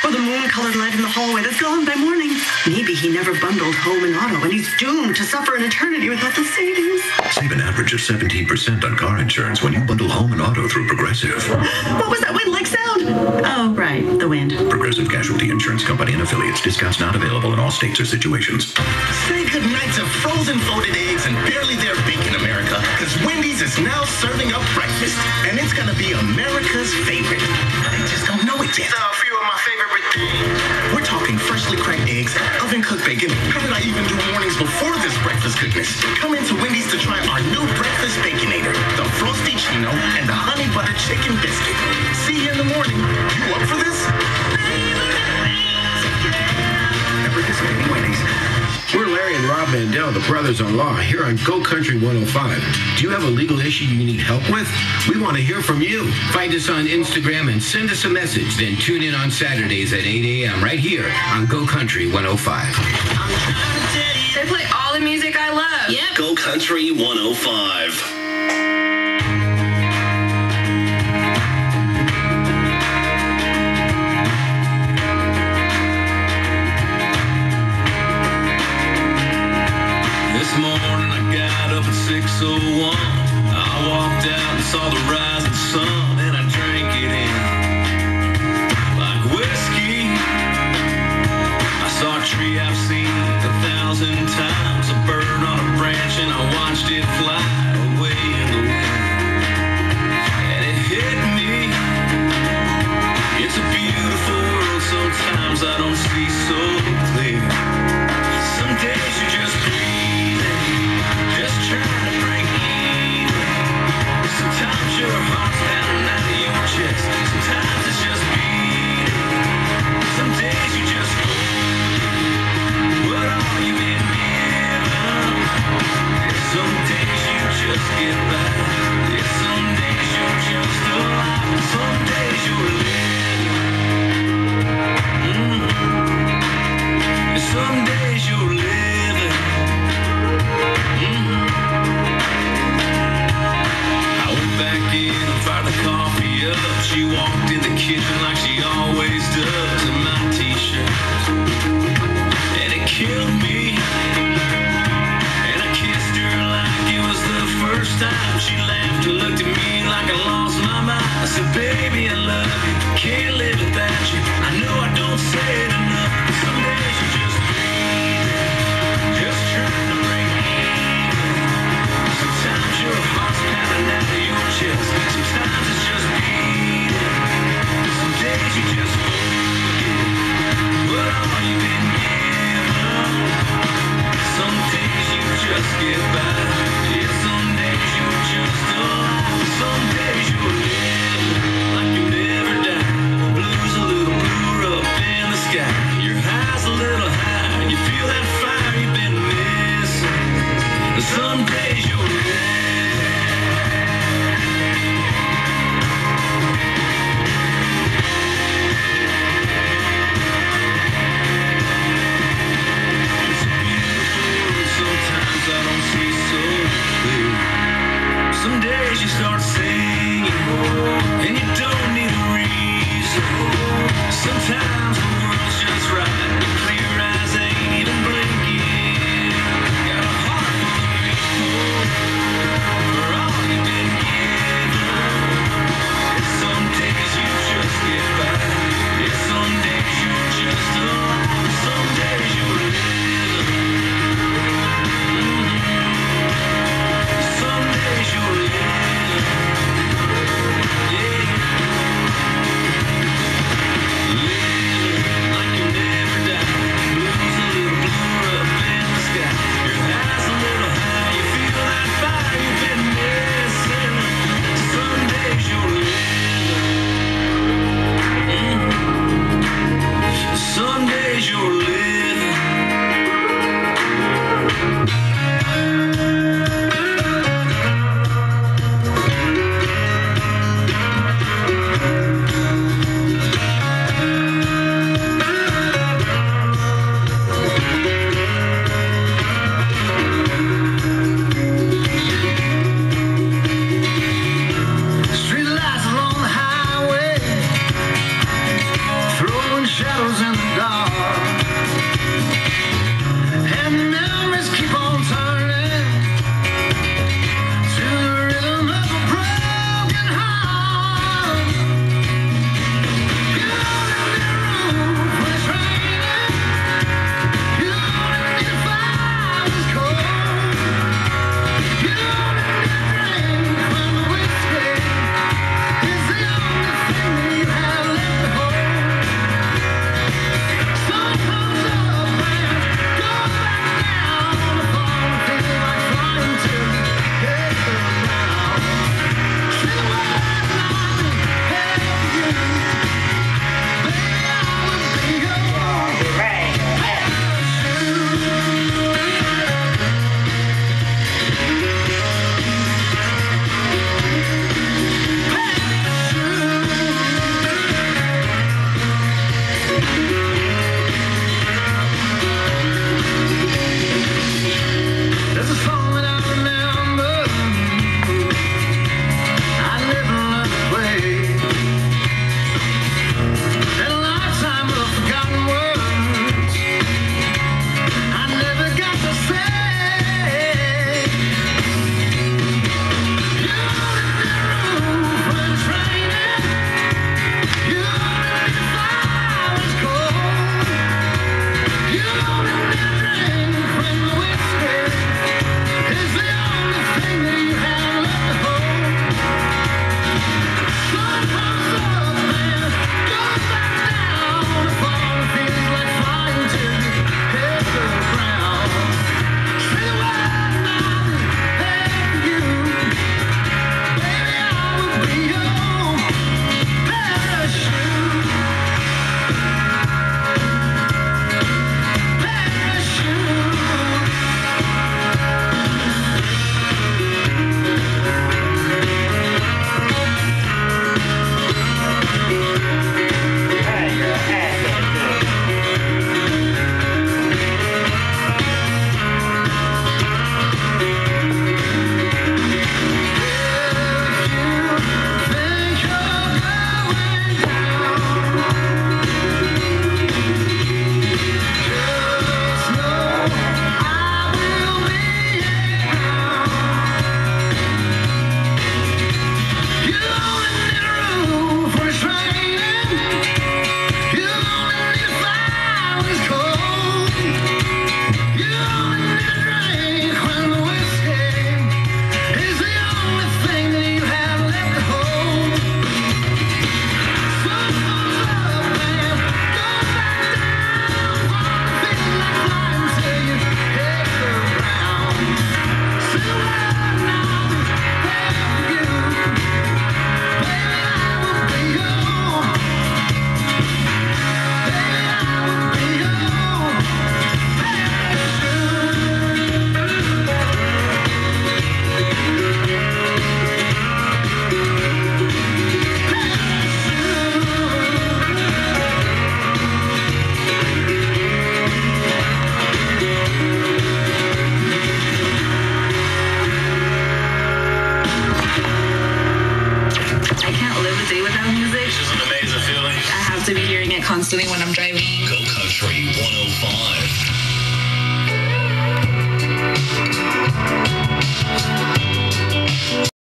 Or the moon-colored light in the hallway that's gone by morning. Maybe he never bundled home and auto, and he's doomed to suffer an eternity without the savings. Save an average of 17% on car insurance when you bundle home and auto through Progressive. What was that wind-like sound? Oh, right, the wind. Progressive Casualty Insurance Company and affiliates. Discounts not available in all states or situations. Say goodnight to frozen folded eggs and barely there bacon, America, because Wendy's is now serving up breakfast, and it's going to be America's favorite. They just don't know it yet. A few of my favorite things. We're talking freshly cracked eggs, oven-cooked bacon. How did I even do mornings before this breakfast goodness? Come into Wendy's to try our new breakfast baconator, the Frosty Chino, and the honey butter chicken biscuit. See you in the morning. You up for this? At participating Wendy's. We're Larry and Rob Mandel, the brothers-in-law, here on Go Country 105. Do you have a legal issue you need help with? We want to hear from you. Find us on Instagram and send us a message. Then tune in on Saturdays at 8 a.m. right here on Go Country 105. They play all the music I love. Yep. Go Country 105. This morning I got up at 6:01. I walked out and saw the rising sun, and I drank it in like whiskey. I saw a tree I've seen 1,000 times, a bird on a branch, and I watched it fly away shadows in the dark, and memories keep on turning to the rhythm of a broken heart. You in the room when it's raining, you in the fire is cold, you in the drink when the whiskey is the only thing that you have left to hold. Sun comes up and goes back down. The fall feels like flying to get the ground. Say the word and I'll be there for you. Baby, I will be your There's a song that I remember, I live and learn to play, and a lifetime of forgotten words I never got to say. You in the room when it's raining, you in the fire is cold, you in the drink when the whiskey is the only thing that you have left to hold. Sun comes up and goes back down. The fall feels like flying to hit the ground. Say the word and I'll be there for you. Baby, I will be your parachute. To be hearing it constantly when I'm driving. Go Country 105.